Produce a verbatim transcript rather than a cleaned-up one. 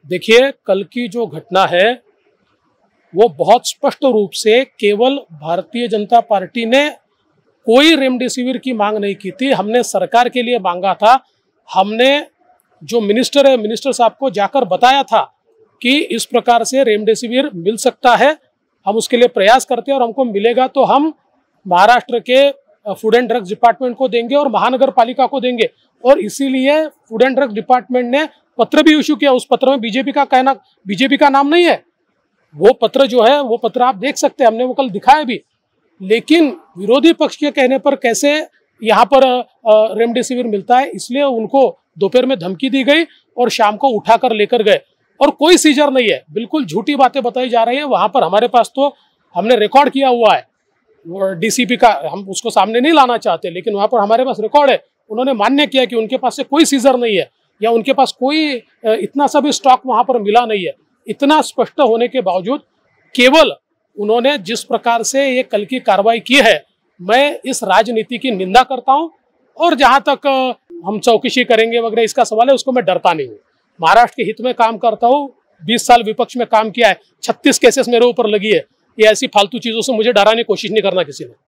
देखिए, कल की जो घटना है वो बहुत स्पष्ट रूप से केवल भारतीय जनता पार्टी ने कोई रेमडेसिविर की मांग नहीं की थी। हमने सरकार के लिए मांगा था। हमने जो मिनिस्टर है मिनिस्टर साहब को जाकर बताया था कि इस प्रकार से रेमडेसिविर मिल सकता है, हम उसके लिए प्रयास करते हैं और हमको मिलेगा तो हम महाराष्ट्र के फूड एंड ड्रग्स डिपार्टमेंट को देंगे और महानगर पालिका को देंगे। और इसीलिए फूड एंड ड्रग्स डिपार्टमेंट ने पत्र भी इशू किया। उस पत्र में बीजेपी का कहना बीजेपी का नाम नहीं है। वो पत्र जो है वो पत्र आप देख सकते हैं, हमने वो कल दिखाया भी। लेकिन विरोधी पक्ष के कहने पर कैसे यहाँ पर रेमडेसिविर मिलता है, इसलिए उनको दोपहर में धमकी दी गई और शाम को उठाकर लेकर गए। और कोई सीजर नहीं है, बिल्कुल झूठी बातें बताई जा रही है। वहां पर हमारे पास तो हमने रिकॉर्ड किया हुआ है डीसीपी का, हम उसको सामने नहीं लाना चाहते, लेकिन वहां पर हमारे पास रिकॉर्ड है। उन्होंने मान्य किया कि उनके पास से कोई सीजर नहीं है या उनके पास कोई इतना सा भी स्टॉक वहां पर मिला नहीं है। इतना स्पष्ट होने के बावजूद केवल उन्होंने जिस प्रकार से ये कल की कार्रवाई की है, मैं इस राजनीति की निंदा करता हूं। और जहां तक हम चौकसी करेंगे वगैरह इसका सवाल है, उसको मैं डरता नहीं हूं। महाराष्ट्र के हित में काम करता हूं, बीस साल विपक्ष में काम किया है, छत्तीस केसेस मेरे ऊपर लगी है। ये ऐसी फालतू चीजों से मुझे डराने की कोशिश नहीं करना किसी ने।